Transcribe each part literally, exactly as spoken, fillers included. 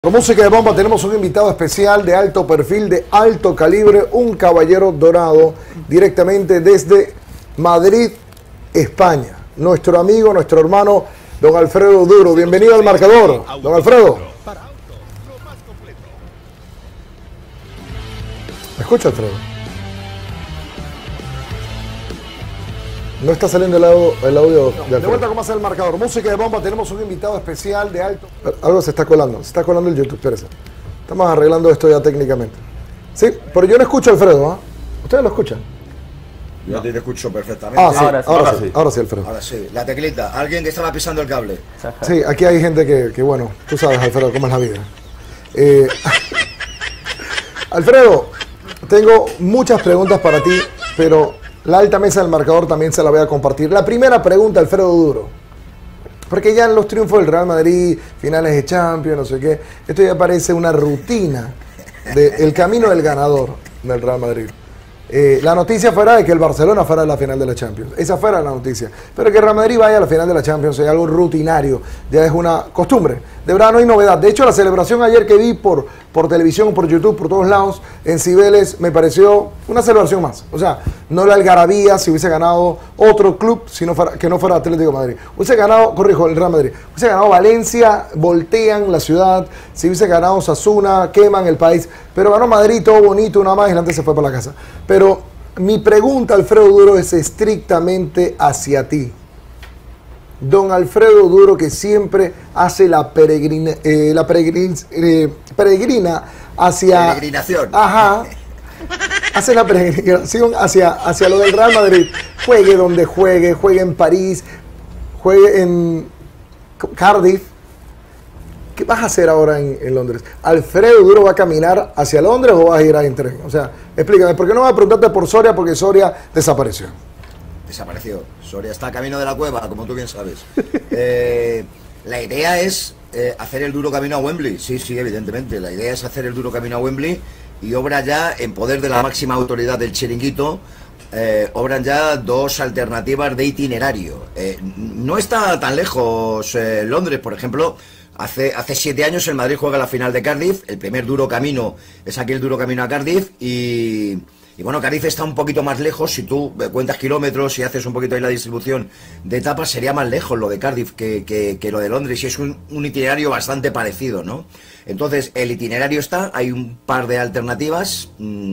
Con música de bomba tenemos un invitado especial de alto perfil, de alto calibre, un caballero dorado, directamente desde Madrid, España. Nuestro amigo, nuestro hermano, don Alfredo Duro. Bienvenido al marcador, don Alfredo. ¿Me escucha, Alfredo? No está saliendo el audio, el audio no, de, de vuelta, ¿cómo hace el marcador? Música de bomba, tenemos un invitado especial de alto... Algo se está colando, se está colando el YouTube, espérese. Estamos arreglando esto ya técnicamente. Sí, pero yo no escucho a Alfredo, ¿ah? ¿eh? ¿Ustedes lo escuchan? Yo no. te escucho perfectamente. Ah, sí, ahora, ahora, ahora sí, sí, ahora sí, Alfredo. Ahora sí, la teclita, alguien que estaba pisando el cable. Sí, aquí hay gente que, que bueno, tú sabes, Alfredo, cómo es la vida. Eh, Alfredo, tengo muchas preguntas para ti, pero... la alta mesa del marcador también se la voy a compartir. La primera pregunta, Alfredo Duro. Porque ya en los triunfos del Real Madrid, finales de Champions, no sé qué, esto ya parece una rutina del camino del ganador del Real Madrid. Eh, la noticia fuera de que el Barcelona fuera a la final de la Champions. Esa fuera la noticia. Pero que el Real Madrid vaya a la final de la Champions es algo rutinario. Ya es una costumbre. De verdad no hay novedad. De hecho, la celebración ayer que vi por, por televisión, por YouTube, por todos lados, en Cibeles, me pareció una celebración más. O sea, no la algarabía si hubiese ganado otro club si no fuera, que no fuera Atlético de Madrid. Hubiese ganado, corrijo, el Real Madrid. Hubiese ganado Valencia, voltean la ciudad. Si hubiese ganado Osasuna, queman el país. Pero ganó Madrid, todo bonito, una más y la gente se fue para la casa. Pero mi pregunta, Alfredo Duro, es estrictamente hacia ti. Don Alfredo Duro, que siempre hace la peregrina, eh, la peregrin, eh, peregrina hacia... Peregrinación. Ajá. Hace la peregrinación hacia, hacia lo del Real Madrid. Juegue donde juegue, juegue en París, juegue en Cardiff. ¿Qué vas a hacer ahora en, en Londres? ¿Alfredo Duro va a caminar hacia Londres o vas a ir en tren? O sea, explícame, ¿por qué no vas a preguntarte por Soria? Porque Soria desapareció. Desapareció. Soria está camino de la cueva, como tú bien sabes. eh, la idea es eh, hacer el duro camino a Wembley. Sí, sí, evidentemente. La idea es hacer el duro camino a Wembley y obra ya en poder de la máxima autoridad del chiringuito. Eh, obran ya dos alternativas de itinerario. Eh, no está tan lejos eh, Londres, por ejemplo. Hace, hace siete años el Madrid juega la final de Cardiff. El primer duro camino es aquí el duro camino a Cardiff. Y, y bueno, Cardiff está un poquito más lejos. Si tú cuentas kilómetros y haces un poquito ahí la distribución de etapas, sería más lejos lo de Cardiff que, que, que lo de Londres. Y es un, un itinerario bastante parecido, ¿no? Entonces, el itinerario está. Hay un par de alternativas.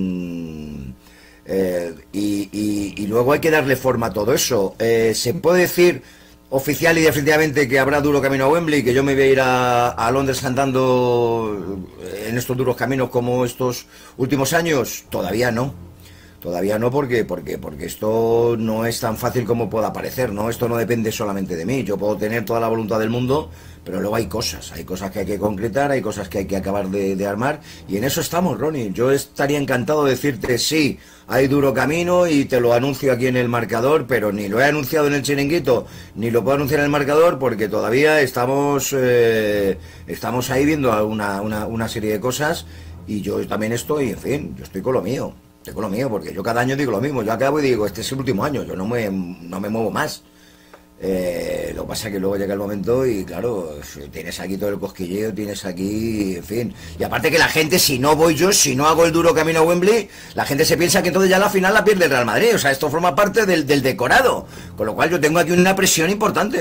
Mmm, eh, y, y, y luego hay que darle forma a todo eso. Eh, se puede decir... oficial y definitivamente que habrá duro camino a Wembley, que yo me voy a ir a, a Londres andando en estos duros caminos como estos últimos años. Todavía no, todavía no porque, porque, porque esto no es tan fácil como pueda parecer, ¿no? Esto no depende solamente de mí. Yo puedo tener toda la voluntad del mundo, pero luego hay cosas, hay cosas que hay que concretar, hay cosas que hay que acabar de, de armar, y en eso estamos, Ronnie. Yo estaría encantado de decirte sí, hay duro camino y te lo anuncio aquí en el marcador, pero ni lo he anunciado en el chiringuito, ni lo puedo anunciar en el marcador porque todavía estamos eh, estamos ahí viendo una, una, una serie de cosas y yo también estoy, en fin, yo estoy con lo mío, estoy con lo mío, porque yo cada año digo lo mismo, yo acabo y digo, este es el último año, yo no me, no me muevo más. Eh, lo que pasa es que luego llega el momento y claro, tienes aquí todo el cosquilleo, tienes aquí, en fin, y aparte que la gente, si no voy yo, si no hago el duro camino a Wembley, la gente se piensa que entonces ya la final la pierde el Real Madrid. O sea, esto forma parte del, del decorado, con lo cual yo tengo aquí una presión importante.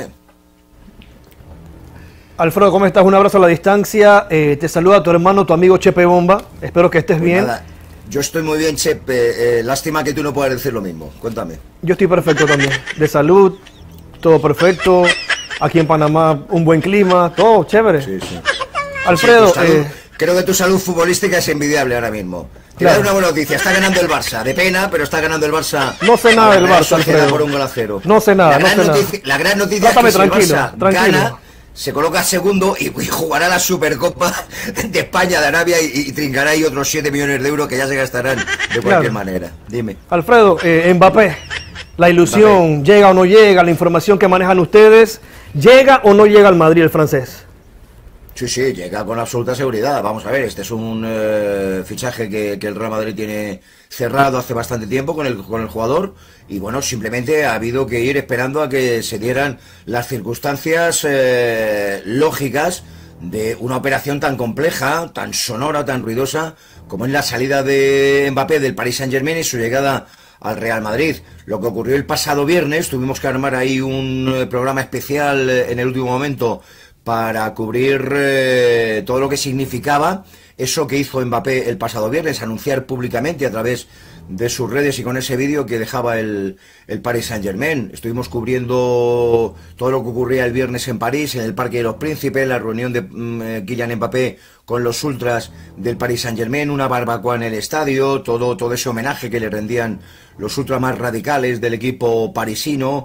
Alfredo, ¿cómo estás? Un abrazo a la distancia, eh, te saluda tu hermano, tu amigo Chepe Bomba, espero que estés pues bien. Nada. Yo estoy muy bien, Chepe, eh, lástima que tú no puedas decir lo mismo, cuéntame. Yo estoy perfecto también, de salud, todo perfecto, aquí en Panamá un buen clima, todo chévere. Sí, sí. Alfredo, sí, salud, eh, creo que tu salud futbolística es envidiable ahora mismo. Te claro. voy a dar una buena noticia, está ganando el Barça, de pena, pero está ganando el Barça. No sé nada del Barça, Alfredo. Por un gol a cero. No sé nada, la gran no sé noticia, nada. La gran noticia Trátame es que tranquilo, si el Barça tranquilo. gana, se coloca segundo y, y jugará la Supercopa de España, de Arabia y, y trincará ahí otros siete millones de euros que ya se gastarán de cualquier claro. manera. Dime. Alfredo, eh, Mbappé, la ilusión, Mbappé. ¿Llega o no llega? La información que manejan ustedes, ¿llega o no llega al Madrid el francés? Sí, sí, llega con absoluta seguridad. Vamos a ver, este es un eh, fichaje que, que el Real Madrid tiene cerrado hace bastante tiempo con el, con el jugador y bueno, simplemente ha habido que ir esperando a que se dieran las circunstancias eh, lógicas de una operación tan compleja, tan sonora, tan ruidosa, como es la salida de Mbappé del Paris Saint-Germain y su llegada al Real Madrid. Lo que ocurrió el pasado viernes, tuvimos que armar ahí un eh, programa especial eh, en el último momento para cubrir eh, todo lo que significaba eso que hizo Mbappé el pasado viernes, anunciar públicamente a través de sus redes y con ese vídeo que dejaba el, el Paris Saint-Germain. Estuvimos cubriendo todo lo que ocurría el viernes en París, en el Parque de los Príncipes, la reunión de mm, Kylian Mbappé con los ultras del Paris Saint-Germain, una barbacoa en el estadio, todo, todo ese homenaje que le rendían los ultras más radicales del equipo parisino,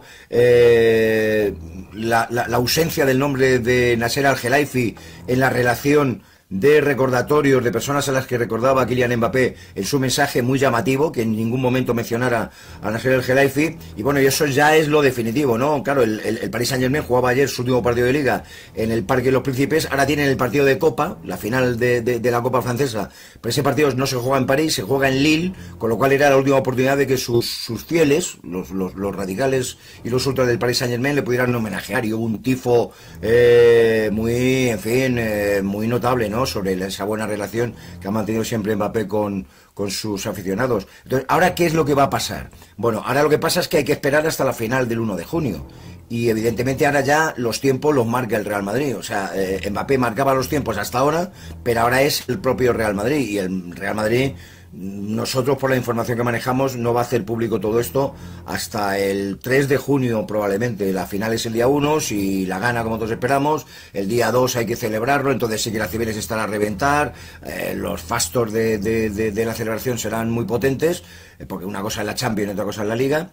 eh, la, la, la ausencia del nombre de Nasser Al-Khelaifi en la relación de recordatorios de personas a las que recordaba Kylian Mbappé en su mensaje muy llamativo, que en ningún momento mencionara a Nasser El-Khelaifi, y bueno, y eso ya es lo definitivo, ¿no? Claro, el, el, el Paris Saint-Germain jugaba ayer su último partido de Liga en el Parque de los Príncipes, ahora tienen el partido de Copa, la final de, de, de la Copa francesa, pero ese partido no se juega en París, se juega en Lille, con lo cual era la última oportunidad de que sus, sus fieles, los, los, los radicales y los ultras del Paris Saint-Germain le pudieran homenajear, y hubo un tifo eh, muy, en fin, eh, muy notable, ¿no?, sobre esa buena relación que ha mantenido siempre Mbappé con, con sus aficionados. Entonces, ¿ahora qué es lo que va a pasar? Bueno, ahora lo que pasa es que hay que esperar hasta la final del uno de junio. Y evidentemente ahora ya los tiempos los marca el Real Madrid. O sea, eh, Mbappé marcaba los tiempos hasta ahora, pero ahora es el propio Real Madrid. Y el Real Madrid, nosotros por la información que manejamos, no va a hacer público todo esto hasta el tres de junio probablemente. La final es el día uno, si la gana como todos esperamos, el día dos hay que celebrarlo, entonces sí que las civiles están a reventar, eh, los fastos de, de, de, de la celebración serán muy potentes, eh, porque una cosa es la Champions y otra cosa es la Liga,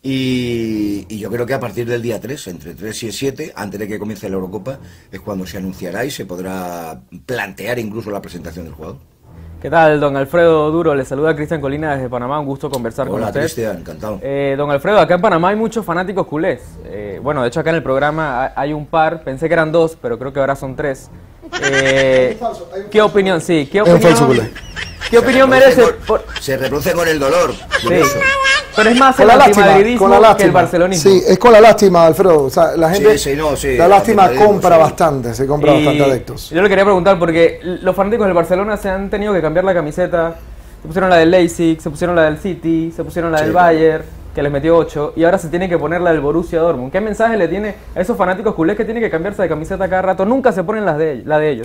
y, y yo creo que a partir del día tres, entre tres y el siete, antes de que comience la Eurocopa, es cuando se anunciará y se podrá plantear incluso la presentación del jugador. ¿Qué tal, don Alfredo Duro? Le saluda Cristian Colina desde Panamá, un gusto conversar Hola, con usted. Hola, Cristian, encantado. Eh, don Alfredo, acá en Panamá hay muchos fanáticos culés. Eh, bueno, de hecho acá en el programa hay un par, pensé que eran dos, pero creo que ahora son tres. Eh, ¿Qué opinión, sí, qué opinión, ¿qué opinión merece? Por, se reproduce con el dolor. Sí. Pero es más el antimadridismo que el barcelonismo. Sí, es con la lástima, Alfredo. O sea, la gente, sí, sí, no, sí, la lástima compra sí. bastante, se compra y bastante adeptos. Yo le quería preguntar, porque los fanáticos del Barcelona se han tenido que cambiar la camiseta. Se pusieron la del Leipzig, se pusieron la del City, se pusieron la sí, del Bayern, que les metió ocho, y ahora se tiene que poner la del Borussia Dortmund. ¿Qué mensaje le tiene a esos fanáticos culés que tienen que cambiarse de camiseta cada rato? Nunca se ponen las de, la de ellos.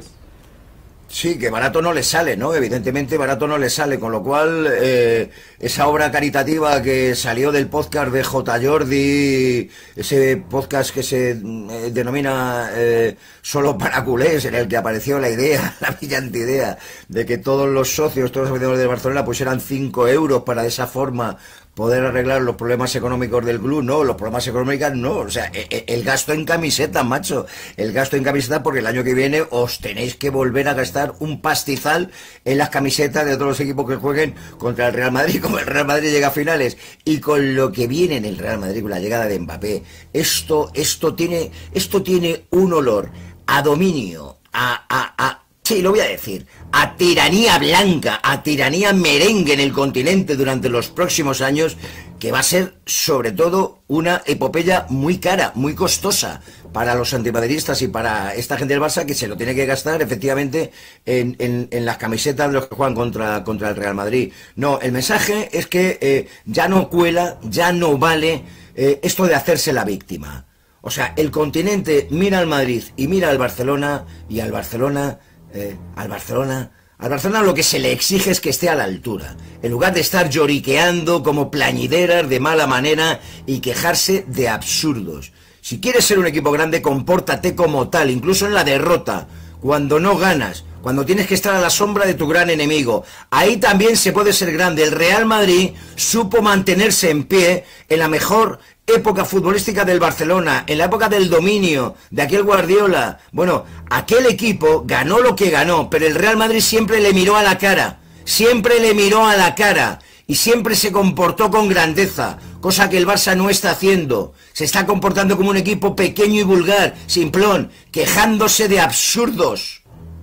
Sí, que barato no les sale, ¿no? Evidentemente barato no les sale, con lo cual eh, esa obra caritativa que salió del podcast de J. Jordi, ese podcast que se eh, denomina eh, Solo para culés, en el que apareció la idea, la brillante idea, de que todos los socios, todos los aficionados de Barcelona pusieran cinco euros para de esa forma poder arreglar los problemas económicos del club. No, los problemas económicos no, o sea, el, el gasto en camiseta, macho, el gasto en camiseta, porque el año que viene os tenéis que volver a gastar un pastizal en las camisetas de todos los equipos que jueguen contra el Real Madrid, como el Real Madrid llega a finales, y con lo que viene en el Real Madrid, con la llegada de Mbappé, esto, esto tiene, esto tiene un olor a dominio, a, a, a sí, lo voy a decir, a tiranía blanca, a tiranía merengue en el continente durante los próximos años, que va a ser sobre todo una epopeya muy cara, muy costosa para los antimadridistas y para esta gente del Barça, que se lo tiene que gastar efectivamente en, en, en las camisetas de los que juegan contra, contra el Real Madrid. No, el mensaje es que eh, ya no cuela, ya no vale eh, esto de hacerse la víctima. O sea, el continente mira al Madrid y mira al Barcelona, y al Barcelona... Eh, al Barcelona, al Barcelona lo que se le exige es que esté a la altura, en lugar de estar lloriqueando como plañideras de mala manera y quejarse de absurdos. Si quieres ser un equipo grande, compórtate como tal, incluso en la derrota, cuando no ganas, cuando tienes que estar a la sombra de tu gran enemigo. Ahí también se puede ser grande. El Real Madrid supo mantenerse en pie en la mejor época futbolística del Barcelona, en la época del dominio de aquel Guardiola. Bueno, aquel equipo ganó lo que ganó, pero el Real Madrid siempre le miró a la cara, siempre le miró a la cara y siempre se comportó con grandeza, cosa que el Barça no está haciendo. Se está comportando como un equipo pequeño y vulgar, simplón, quejándose de absurdos.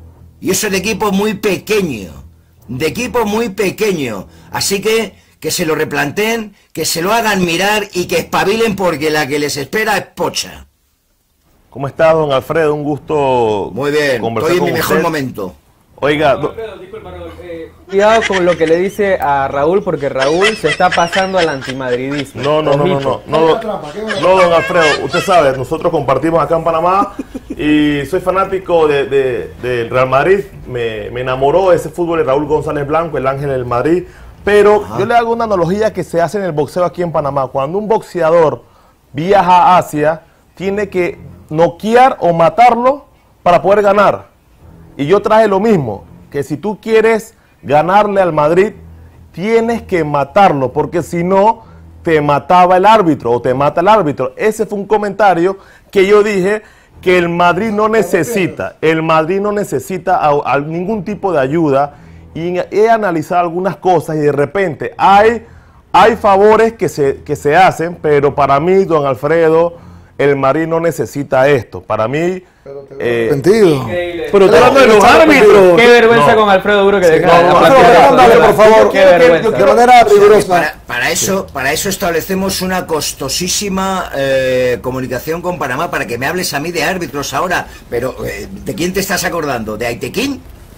Y eso de equipo muy pequeño, de equipo muy pequeño. Así que que se lo replanteen, que se lo hagan mirar y que espabilen, porque la que les espera es pocha. ¿Cómo está, don Alfredo? Un gusto. Muy bien, conversar estoy en con mi mejor usted. momento. Oiga, No, do- Alfredo, disculpa, Raúl, eh, cuidado con lo que le dice a Raúl, porque Raúl se está pasando al antimadridismo. no, no, no, no, no, no, no, don Alfredo, usted sabe, nosotros compartimos acá en Panamá y soy fanático de, de- del Real Madrid. Me, me enamoró ese fútbol de Raúl González Blanco, el ángel del Madrid. Pero yo le hago una analogía que se hace en el boxeo aquí en Panamá. Cuando un boxeador viaja a Asia, tiene que noquear o matarlo para poder ganar. Y yo traje lo mismo, que si tú quieres ganarle al Madrid, tienes que matarlo, porque si no, te mataba el árbitro o te mata el árbitro. Ese fue un comentario que yo dije que el Madrid no necesita, el Madrid no necesita a, a ningún tipo de ayuda. Y he analizado algunas cosas y de repente hay, hay favores que se, que se hacen, pero para mí, don Alfredo, el Madrid no necesita esto. Para mí... eh, Sentido. Increíble. Pero está hablando de los árbitros. Qué vergüenza No. con Alfredo Duro que deja no, la no, platea no, de no, eso, no, por favor. Qué Yo quiero- vergüenza. de manera rigurosa. Para, para eso, para eso establecemos una costosísima eh, comunicación con Panamá, para que me hables a mí de árbitros ahora. Pero, eh, ¿de quién te estás acordando? ¿De Aitequín?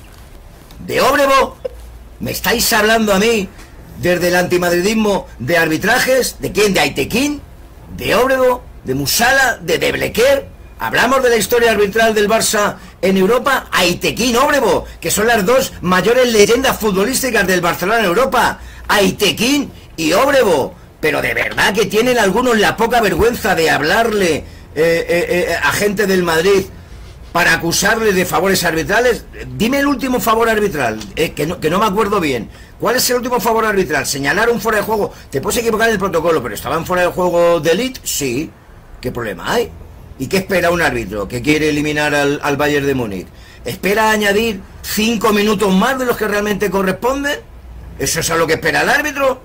¿De Óbrego? ¿Me estáis hablando a mí desde el antimadridismo de arbitrajes? ¿De quién? ¿De Aitequín? ¿De Óbrego? ¿De Musala? ¿De Deblequer? Hablamos de la historia arbitral del Barça en Europa. Aitequín, Óbrego, que son las dos mayores leyendas futbolísticas del Barcelona en Europa. Aitequín y Óbrego. Pero de verdad que tienen algunos la poca vergüenza de hablarle eh, eh, eh, a gente del Madrid para acusarle de favores arbitrales. Dime el último favor arbitral, eh, que, no, que no me acuerdo bien. ¿Cuál es el último favor arbitral? ¿Señalar un fuera de juego? Te puedes equivocar en el protocolo, pero ¿estaban fuera de juego de Elite? Sí. ¿Qué problema hay? ¿Y qué espera un árbitro que quiere eliminar al, al Bayern de Múnich? ¿Espera añadir cinco minutos más de los que realmente corresponden? ¿Eso es a lo que espera el árbitro?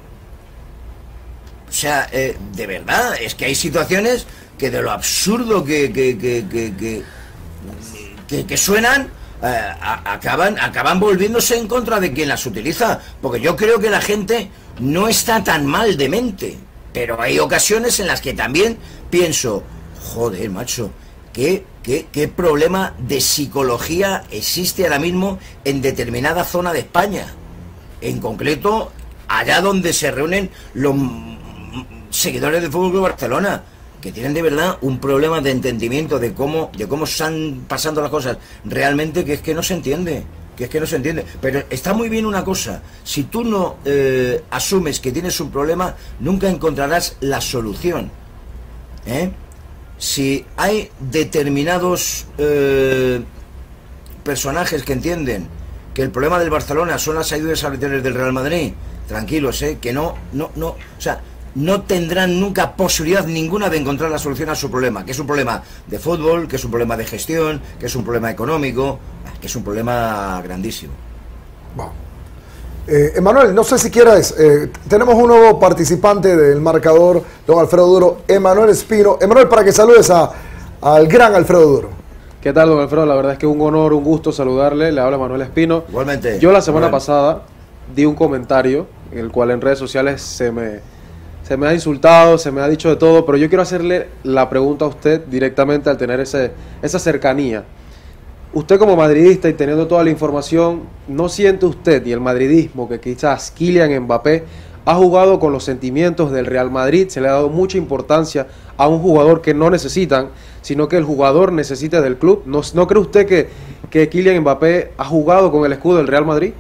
O sea, eh, de verdad, es que hay situaciones que de lo absurdo que... que, que, que, que Que, que suenan, eh, a, acaban, acaban volviéndose en contra de quien las utiliza, porque yo creo que la gente no está tan mal de mente, pero hay ocasiones en las que también pienso, joder, macho, ¿qué, qué, qué problema de psicología existe ahora mismo en determinada zona de España? En concreto, allá donde se reúnen los seguidores del Fútbol Club Barcelona, que tienen de verdad un problema de entendimiento de cómo, de cómo están pasando las cosas realmente, que es que no se entiende, que es que no se entiende. Pero está muy bien una cosa, si tú no eh, asumes que tienes un problema, nunca encontrarás la solución, ¿eh? Si hay determinados eh, personajes que entienden que el problema del Barcelona son las ayudas arbitrales del Real Madrid, tranquilos, ¿eh? Que no, no, no, o sea, no tendrán nunca posibilidad ninguna de encontrar la solución a su problema, que es un problema de fútbol, que es un problema de gestión, que es un problema económico, que es un problema grandísimo. Wow. Eh, Emanuel, no sé si quieras, eh, tenemos un nuevo participante del marcador, don Alfredo Duro, Emanuel Espino. Emanuel, para que saludes a, al gran Alfredo Duro. ¿Qué tal, don Alfredo? La verdad es que es un honor, un gusto saludarle. Le habla Manuel Espino. Igualmente. Yo la semana Bueno. pasada di un comentario, en el cual en redes sociales se me, se me ha insultado, se me ha dicho de todo, pero yo quiero hacerle la pregunta a usted directamente al tener ese, esa cercanía. Usted como madridista y teniendo toda la información, ¿no siente usted y el madridismo que quizás Kylian Mbappé ha jugado con los sentimientos del Real Madrid? Se le ha dado mucha importancia a un jugador que no necesitan, sino que el jugador necesita del club. ¿No, no cree usted que, que Kylian Mbappé ha jugado con el escudo del Real Madrid?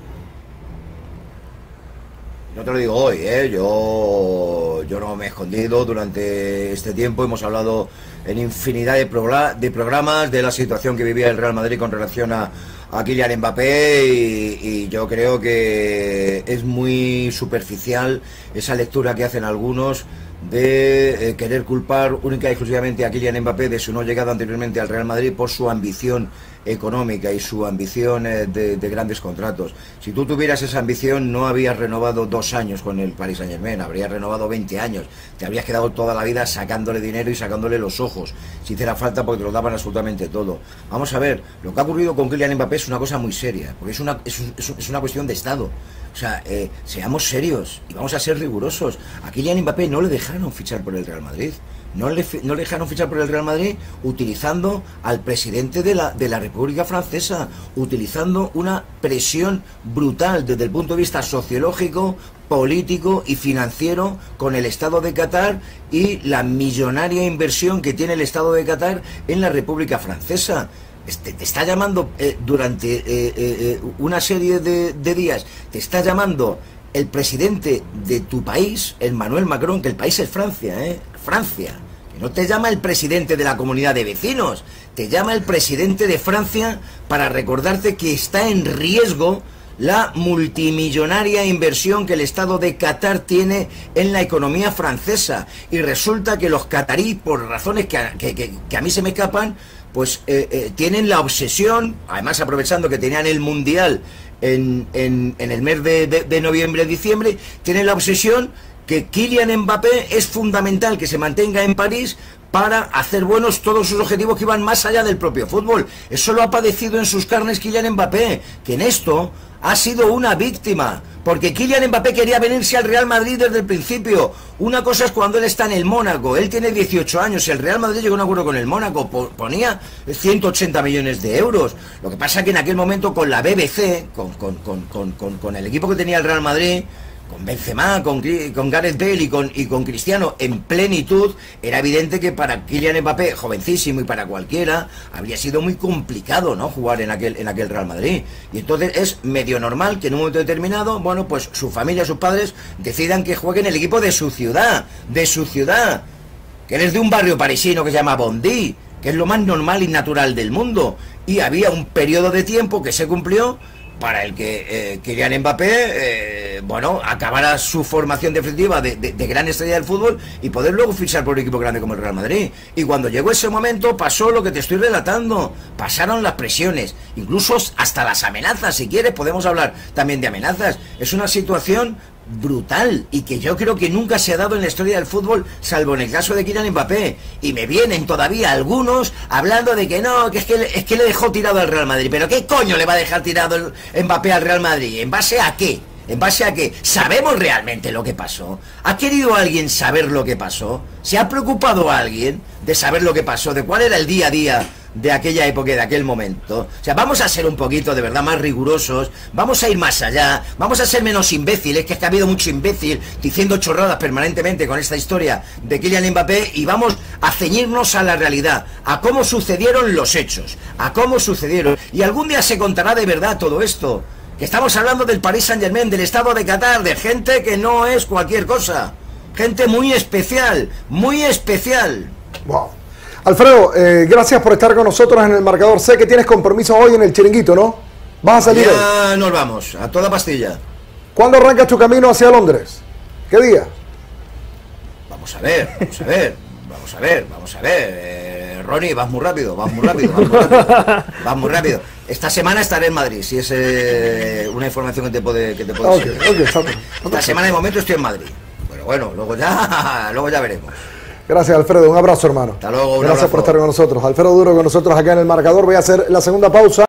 No te lo digo hoy, ¿eh? Yo, yo no me he escondido durante este tiempo. Hemos hablado en infinidad de, progr de programas de la situación que vivía el Real Madrid con relación a, a Kylian Mbappé y, y yo creo que es muy superficial esa lectura que hacen algunos de eh, querer culpar única y exclusivamente a Kylian Mbappé de su no llegada anteriormente al Real Madrid por su ambición económica y su ambición eh, de, de grandes contratos. Si tú tuvieras esa ambición, no habrías renovado dos años con el Paris Saint-Germain, habrías renovado veinte años, te habrías quedado toda la vida sacándole dinero y sacándole los ojos, si hiciera falta, porque te lo daban absolutamente todo. Vamos a ver, lo que ha ocurrido con Kylian Mbappé es una cosa muy seria, porque es una, es, un, es una cuestión de Estado. O sea, eh, seamos serios y vamos a ser rigurosos. A Kylian Mbappé no le dejaron fichar por el Real Madrid. no le, no le dejaron fichar por el Real Madrid utilizando al presidente de la, de la República Francesa, utilizando una presión brutal desde el punto de vista sociológico, político y financiero con el Estado de Qatar y la millonaria inversión que tiene el Estado de Qatar en la República Francesa. Este, te está llamando eh, durante eh, eh, una serie de, de días, te está llamando el presidente de tu país, Emmanuel Macron, que el país es Francia, ¿eh? Francia, que no te llama el presidente de la comunidad de vecinos, te llama el presidente de Francia para recordarte que está en riesgo la multimillonaria inversión que el Estado de Qatar tiene en la economía francesa. Y resulta que los cataríes, por razones que a, que, que, que a mí se me escapan, pues eh, eh, tienen la obsesión, además aprovechando que tenían el Mundial en, en, en el mes de, de, de noviembre, diciembre, tienen la obsesión que Kylian Mbappé es fundamental que se mantenga en París para hacer buenos todos sus objetivos que iban más allá del propio fútbol. Eso lo ha padecido en sus carnes Kylian Mbappé, que en esto ha sido una víctima, porque Kylian Mbappé quería venirse al Real Madrid desde el principio. Una cosa es cuando él está en el Mónaco, él tiene dieciocho años, el Real Madrid llegó a un acuerdo con el Mónaco, ponía ciento ochenta millones de euros. Lo que pasa es que en aquel momento con la B B C, con, con, con, con, con, con el equipo que tenía el Real Madrid, con Benzema, con, con Gareth Bale y con, y con Cristiano en plenitud, era evidente que para Kylian Mbappé, jovencísimo, y para cualquiera, habría sido muy complicado, ¿no?, jugar en aquel, en aquel Real Madrid. Y entonces es medio normal que en un momento determinado, bueno, pues su familia, sus padres, decidan que juegue en el equipo de su ciudad, de su ciudad, que eres de un barrio parisino que se llama Bondy, que es lo más normal y natural del mundo. Y había un periodo de tiempo que se cumplió para el que eh, Kylian Mbappé, eh, bueno, acabara su formación definitiva de, de, de gran estrella del fútbol y poder luego fichar por un equipo grande como el Real Madrid. Y cuando llegó ese momento pasó lo que te estoy relatando, pasaron las presiones, incluso hasta las amenazas, si quieres podemos hablar también de amenazas. Es una situación brutal y que yo creo que nunca se ha dado en la historia del fútbol, salvo en el caso de Kylian Mbappé. Y me vienen todavía algunos hablando de que no, que es que, es que le dejó tirado al Real Madrid. ¿Pero qué coño le va a dejar tirado el Mbappé al Real Madrid? ¿En base a qué? ¿En base a qué? ¿Sabemos realmente lo que pasó? ¿Ha querido alguien saber lo que pasó? ¿Se ha preocupado alguien de saber lo que pasó? ¿De cuál era el día a día de aquella época y de aquel momento? O sea, vamos a ser un poquito de verdad más rigurosos, vamos a ir más allá, vamos a ser menos imbéciles, que es que ha habido mucho imbécil diciendo chorradas permanentemente con esta historia de Kylian Mbappé, y vamos a ceñirnos a la realidad, a cómo sucedieron los hechos, a cómo sucedieron, y algún día se contará de verdad todo esto, que estamos hablando del Paris Saint-Germain, del Estado de Qatar, de gente que no es cualquier cosa, gente muy especial, muy especial. Wow. Alfredo, eh, gracias por estar con nosotros en El Marcador. Sé que tienes compromiso hoy en el Chiringuito, ¿no? ¿Vas a salir? Ya hoy? Nos vamos, a toda pastilla. ¿Cuándo arrancas tu camino hacia Londres? ¿Qué día? Vamos a ver, vamos a ver, vamos a ver, vamos a ver. Eh, Ronnie, vas muy rápido, vas muy rápido, vas muy rápido. Vas muy rápido. Esta semana estaré en Madrid, si es eh, una información que te puede, que te puede okay, okay, okay. Esta semana de momento estoy en Madrid. Pero bueno, luego ya, luego ya veremos. Gracias, Alfredo. Un abrazo, hermano. Hasta luego. Un Gracias abrazo. por estar con nosotros. Alfredo Duro con nosotros acá en El Marcador. Voy a hacer la segunda pausa.